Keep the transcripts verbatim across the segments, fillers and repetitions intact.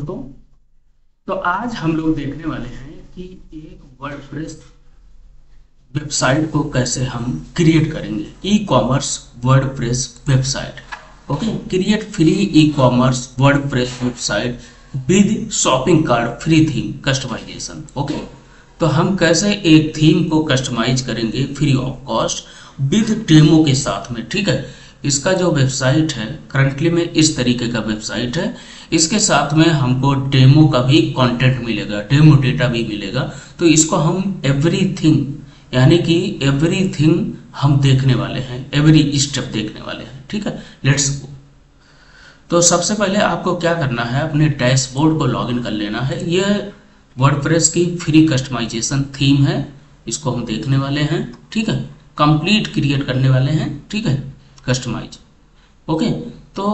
दोस्तों। तो आज हम लोग देखने वाले हैं कि एक वर्डप्रेस वेबसाइट को कैसे हम क्रिएट करेंगे। E commerce WordPress website. Okay, create free e commerce WordPress website with shopping card free theme customization. Okay, तो हम कैसे एक थीम को कस्टमाइज करेंगे free of cost with demo के साथ में। ठीक है, इसका जो वेबसाइट है करंटली में इस तरीके का वेबसाइट है। इसके साथ में हमको डेमो का भी कंटेंट मिलेगा, डेमो डेटा भी मिलेगा। तो इसको हम एवरीथिंग यानी कि एवरीथिंग हम देखने वाले हैं, एवरी स्टेप देखने वाले हैं। ठीक है, लेट्स गो। तो सबसे पहले आपको क्या करना है, अपने डैशबोर्ड को लॉगिन कर लेना है। यह वर्डप्रेस की फ्री कस्टमाइजेशन थीम है, इसको हम देखने वाले हैं। ठीक है, कंप्लीट क्रिएट करने वाले हैं। ठीक है, कस्टमाइज। ओके, तो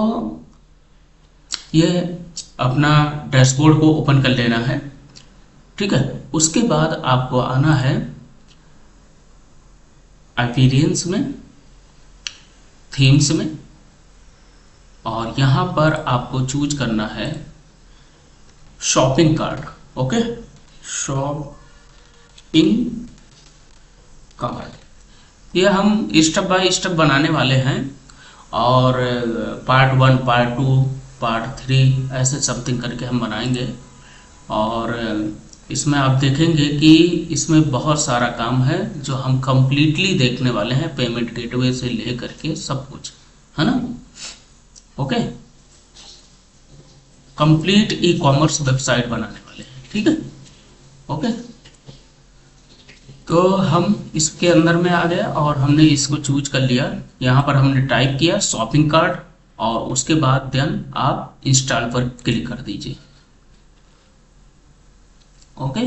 ये अपना डैशबोर्ड को ओपन कर लेना है। ठीक है, उसके बाद आपको आना है अपीयरेंस में, थीम्स में, और यहाँ पर आपको चूज करना है shopping card. Okay, shopping card ये हम स्टेप बाय स्टेप बनाने वाले हैं, और part one, part two, part three ऐसे समथिंग करके हम बनाएंगे। और इसमें आप देखेंगे कि इसमें बहुत सारा काम है जो हम कंप्लीटली देखने वाले हैं, पेमेंट गेटवे से ले करके सब कुछ, है ना। Okay, complete e commerce website बनाने वाले हैं। ठीक है, ओके, तो हम इसके अंदर में आ गए और हमने इसको चूज कर लिया। यहाँ पर हमने टाइप किया शॉपिंग कार्ट, और उसके बाद देन आप इंस्टॉल पर क्लिक कर दीजिए। ओके,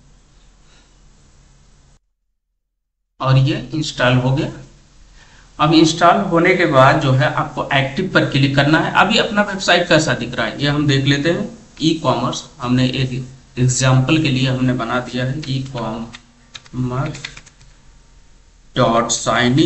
और ये इंस्टॉल हो गया। अब इंस्टॉल होने के बाद जो है आपको एक्टिव पर क्लिक करना है। अभी अपना वेबसाइट कैसा दिख रहा है ये हम देख लेते हैं। ई कॉमर्स हमने एक एग्जाम्पल के लिए हमने बना दिया है, e commerce dot Saini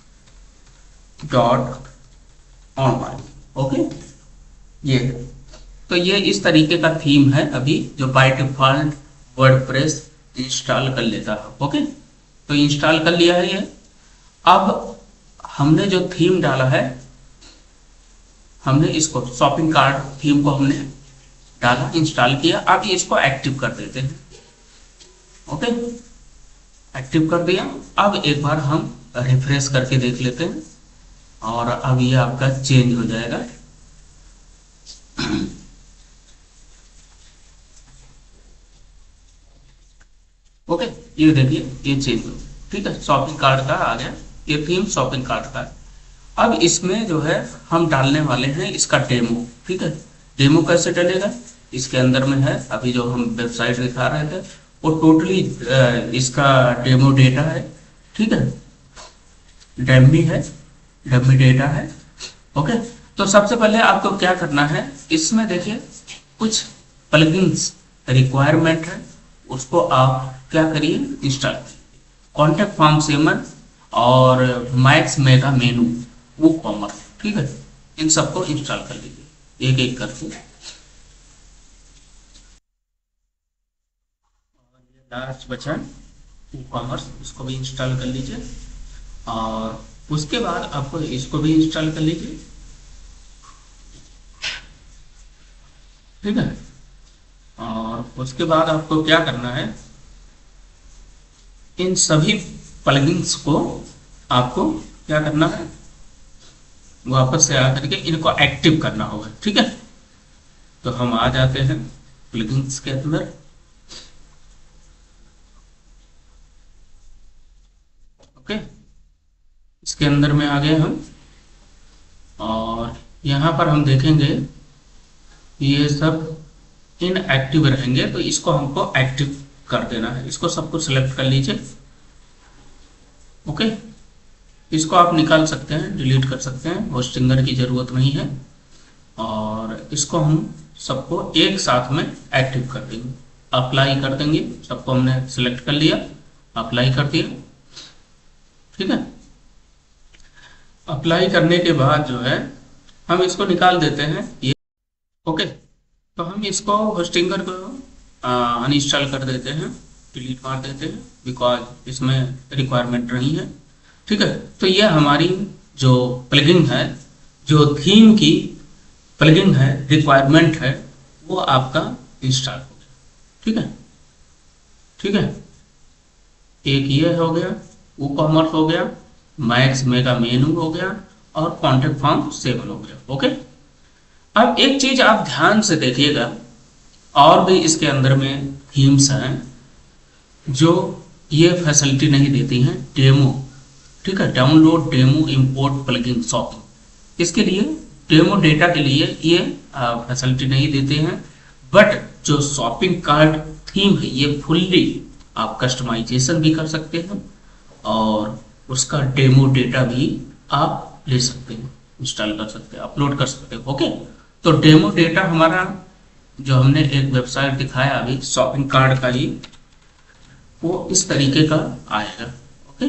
dot online. Okay, ये तो ये इस तरीके का थीम है अभी जो बाय डिफॉल्ट वर्डप्रेस इंस्टॉल कर लेता है। ओके, तो इंस्टॉल कर लिया है ये। अब हमने जो थीम डाला है, हमने इसको शॉपिंग कार्ट थीम को हमने डाला, इंस्टॉल किया। अब इसको एक्टिव कर देते हैं। ओके, एक्टिव कर दिया। अब एक बार हम रिफ्रेश करके देख लेते हैं, और अब ये आपका चेंज हो जाएगा। ओके, ये देखिए ये चेंज हो, ठीक है, शॉपिंग कार्ट का आ गया, ये थीम शॉपिंग कार्ट का है। अब इसमें जो है हम डालने वाले हैं इसका डेमो। ठीक है, डेमो कैसे डलेगा, इसके अंदर में है अभी जो हम वेबसाइट दिखा रहे थे वो टोटली इसका डेमो डेटा है। ठीक है, डेमी है, डेमी डेटा है। ओके, तो सबसे पहले आपको क्या करना है, इसमें देखिए कुछ प्लगइन्स रिक्वायरमेंट है, उसको आप क्या करिए, इंस्टॉल करिए। कॉन्टेक्ट फॉर्म सेमन और Max Mega Menu WooCommerce. ठीक है, इन सबको इंस्टॉल कर लीजिए एक एक करके। लास्ट बचा वो कॉमर्स, इसको भी इंस्टॉल कर लीजिए, और उसके बाद आपको इसको भी इंस्टॉल कर लीजिए। ठीक है, और उसके बाद आपको क्या करना है, इन सभी प्लगइन्स को आपको क्या करना है, वापस से आकर के इनको एक्टिव करना होगा। ठीक है, तो हम आ जाते हैं प्लगइन्स के अंदर। ओके, इसके अंदर में आ गए हम, और यहाँ पर हम देखेंगे ये सब इनएक्टिव रहेंगे, तो इसको हमको एक्टिव कर देना है। इसको सबको सिलेक्ट कर लीजिए। ओके, इसको आप निकाल सकते हैं, डिलीट कर सकते हैं, होस्टिंगर की जरूरत नहीं है। और इसको हम सबको एक साथ में एक्टिव कर देंगे, अप्लाई कर देंगे। सबको हमने सिलेक्ट कर लिया, अप्लाई कर दिया। ठीक है, अप्लाई करने के बाद जो है हम इसको निकाल देते हैं ये। ओके, तो हम इसको होस्टिंगर को अनइंस्टॉल कर देते हैं, डिलीट मार देते हैं, बिकॉज इसमें रिक्वायरमेंट नहीं है। ठीक है, तो ये हमारी जो प्लगइन है, जो थीम की प्लगइन है, रिक्वायरमेंट है, वो आपका इंस्टॉल हो गया। ठीक है, ठीक है, एक ये हो गया, वो कॉमर्स हो गया, मैक्स मेगा मेनू हो गया, और कॉन्टेक्ट फॉर्म सेवन हो गया। ओके, अब एक चीज आप ध्यान से देखिएगा, और भी इसके अंदर में थीम्स हैं जो ये फैसिलिटी नहीं देती हैं, डेमो। ठीक है, download demo import plugin shopping, इसके लिए डेमो डेटा के लिए ये फैसिलिटी नहीं देते हैं। बट जो शॉपिंग कार्ट थीम है, ये फुल्ली आप कस्टमाइजेशन भी कर सकते हैं और उसका डेमो डेटा भी आप ले सकते हैं, इंस्टॉल कर सकते हैं, अपलोड कर सकते हैं। ओके, तो डेमो डेटा हमारा जो हमने एक वेबसाइट दिखाया अभी शॉपिंग कार्ट का ही, वो इस तरीके का आएगा। ओके,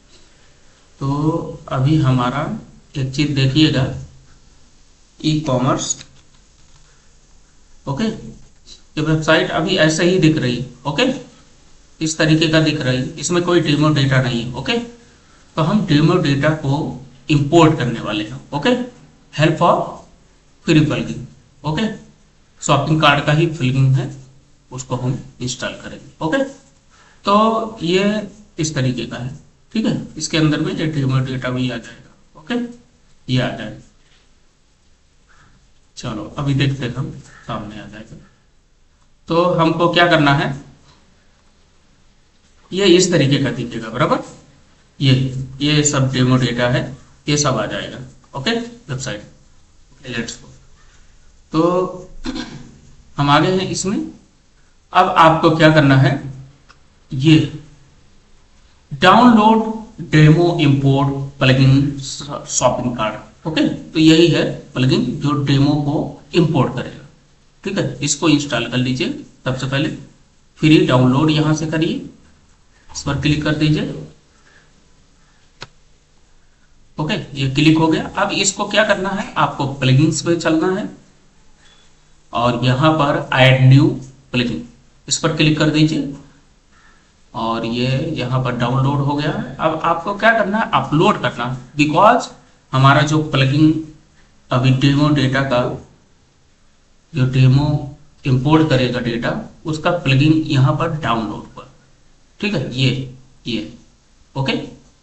तो अभी हमारा एक चीज देखिएगा, ई कॉमर्स। ओके, ये वेबसाइट अभी ऐसे ही दिख रही। ओके, इस तरीके का दिख रही, इसमें कोई डेमो डेटा नहीं है। ओके, तो हम डेमो डेटा को इंपोर्ट करने वाले हैं। Okay, help of free plugin. Okay, shopping cart का ही प्लगइन है, उसको हम इंस्टॉल करेंगे। ओके, तो ये इस तरीके का है। ठीक है, इसके अंदर में ये डेमो डेटा भी आ जाएगा। ओके, ये आ जाएगा। चलो अभी देखते हैं, हम सामने आ जाएगा। तो हमको क्या करना है, ये इस तरीके का दिखेगा बराबर, ये ये सब डेमो डेटा है, ये सब आ जाएगा। Okay, website let's go. तो हम आगे हैं इसमें। अब आपको क्या करना है, ये download demo import plugin shopping cart. Okay, तो यही है प्लगइन जो डेमो को इंपोर्ट करेगा। ठीक है, इसको इंस्टॉल कर लीजिए। सबसे पहले फ्री डाउनलोड यहां से करिए, इस पर क्लिक कर दीजिए। ओके, ये क्लिक हो गया। अब इसको क्या करना है, आपको प्लगइन्स पे चलना है और यहां पर ऐड न्यू प्लगइन, इस पर क्लिक कर दीजिए और ये यहाँ पर डाउनलोड हो गया है। अब आपको क्या करना है, अपलोड करना है, बिकॉज हमारा जो प्लगइन अभी डेमो डेटा का जो डेमो इंपोर्ट करेगा डेटा, उसका प्लगइन यहाँ पर डाउनलोड हुआ। ठीक है, ये ये ओके,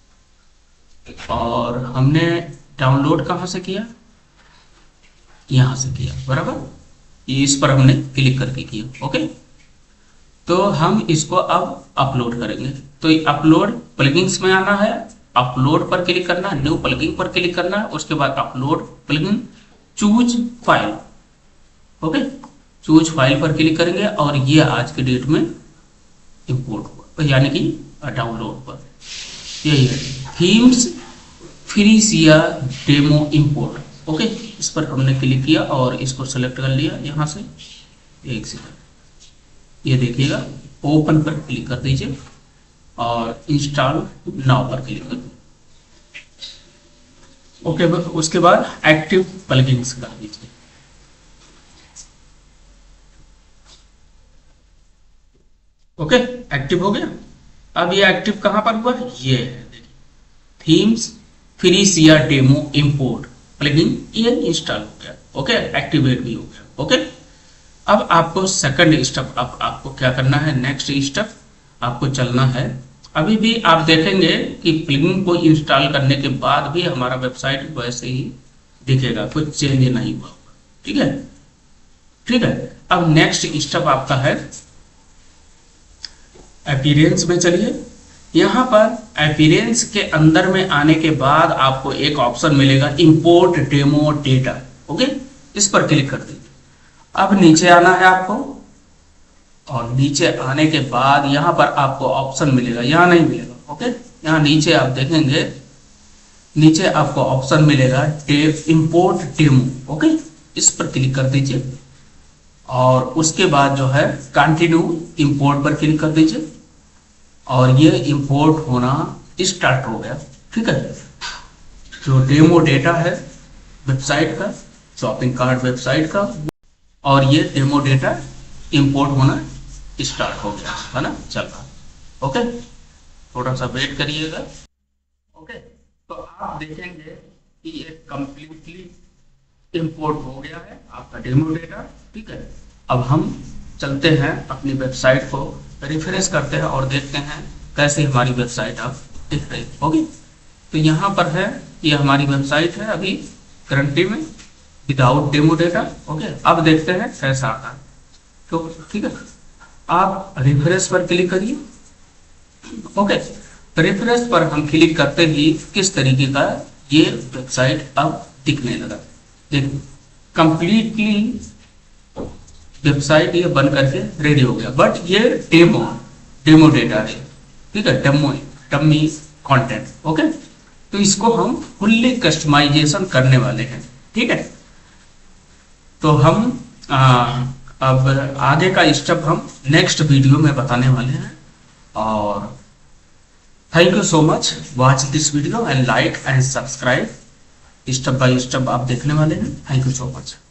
और हमने डाउनलोड कहाँ से किया, यहाँ से किया बराबर, इस पर हमने क्लिक करके किया। ओके, तो हम इसको अब अपलोड करेंगे। तो अपलोड प्लगइन्स में आना है, अपलोड पर क्लिक करना है, न्यू प्लगइन पर क्लिक करना है, उसके बाद upload plugin, choose file. Okay, choose file पर क्लिक करेंगे और ये आज के डेट में इंपोर्ट हुआ, यानी कि डाउनलोड पर। यही है themes Freesia demo import. Okay, इस पर हमने क्लिक किया और इसको सेलेक्ट कर लिया यहाँ से। एक सेकंड, ये देखिएगा, ओपन पर क्लिक कर दीजिए और इंस्टॉल नाउ पर क्लिक कर दीजिए। ओके, उसके बाद एक्टिव प्लगइन्स कर दीजिए। ओके, एक्टिव हो गया। अब ये एक्टिव कहां पर हुआ, ये है देखिए, themes Freesia demo import plugin, ये इंस्टॉल हो गया। ओके, एक्टिवेट भी हो गया। ओके, अब आपको सेकंड स्टेप, अब आपको क्या करना है, नेक्स्ट स्टेप आपको चलना है। अभी भी आप देखेंगे कि प्लगइन को इंस्टॉल करने के बाद भी हमारा वेबसाइट वैसे ही दिखेगा, कुछ चेंज नहीं हुआ। ठीक है, ठीक है। अब नेक्स्ट स्टेप आपका है अपीयरेंस में चलिए। यहाँ पर अपीयरेंस के अंदर में आने के बाद आपको एक ऑप्शन मिलेगा इंपोर्ट डेमो डेटा। ओके, इस पर क्लिक कर दीजिए। अब नीचे आना है आपको और नीचे आने के बाद यहाँ पर आपको ऑप्शन मिलेगा, यहाँ नहीं मिलेगा। ओके, यहाँ नीचे आप देखेंगे, नीचे आपको ऑप्शन मिलेगा इंपोर्ट डेमो। ओके, इस पर क्लिक कर दीजिए और उसके बाद जो है कंटिन्यू इंपोर्ट पर क्लिक कर दीजिए और ये इंपोर्ट होना स्टार्ट हो गया। ठीक है, जो डेमो डेटा है वेबसाइट का, शॉपिंग कार्ट वेबसाइट का, और ये डेमो डेटा इंपोर्ट होना स्टार्ट हो गया है ना, चल रहा। ओके, थोड़ा सा वेट करिएगा। ओके, तो आप देखेंगे कि ये कंप्लीटली इंपोर्ट हो गया है आपका डेमो डेटा। ठीक है, अब हम चलते हैं अपनी वेबसाइट को रिफ्रेश करते हैं और देखते हैं कैसे हमारी वेबसाइट अब दिख रही होगी। तो यहाँ पर है, ये हमारी वेबसाइट है अभी करंटली में विदाउट डेमो डेटा। ओके, अब देखते हैं कैसा आता है। तो ठीक है, आप रिफ्रेश पर क्लिक करिए। ओके, रिफ्रेश पर हम क्लिक करते ही किस तरीके का ये वेबसाइट अब दिखने लगा। देखिए कंप्लीटली वेबसाइट ये बन करके रेडी हो गया, बट ये डेमो डेमो डेटा है। ठीक है, डेमो डमी कंटेंट। ओके, तो इसको हम फुल्ली कस्टमाइजेशन करने वाले हैं। ठीक है, तो हम आ, अब आगे का स्टेप हम नेक्स्ट वीडियो में बताने वाले हैं। और thank you so much watch this video and like and subscribe. Step by step आप देखने वाले हैं। Thank you so much.